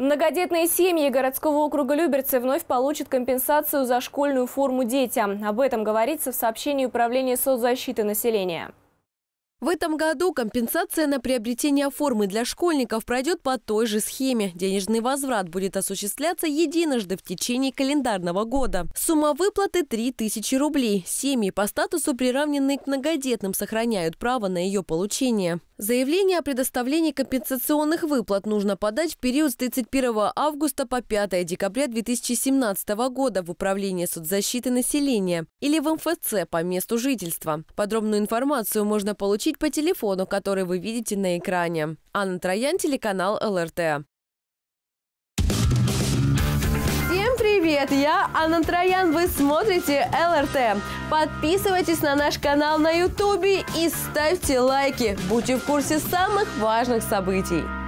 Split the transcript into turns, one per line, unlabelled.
Многодетные семьи городского округа Люберцы вновь получат компенсацию за школьную форму детям. Об этом говорится в сообщении Управления соцзащиты населения.
В этом году компенсация на приобретение формы для школьников пройдет по той же схеме. Денежный возврат будет осуществляться единожды в течение календарного года. Сумма выплаты – 3000 рублей. Семьи по статусу, приравненные к многодетным, сохраняют право на ее получение. Заявление о предоставлении компенсационных выплат нужно подать в период с 31 августа по 5 декабря 2017 года в Управление соцзащиты населения или в МФЦ по месту жительства. Подробную информацию можно получить по телефону, который вы видите на экране. Анна Троян, телеканал ЛРТ. Всем привет! Я Анна Троян, вы смотрите ЛРТ. Подписывайтесь на наш канал на YouTube и ставьте лайки. Будьте в курсе самых важных событий.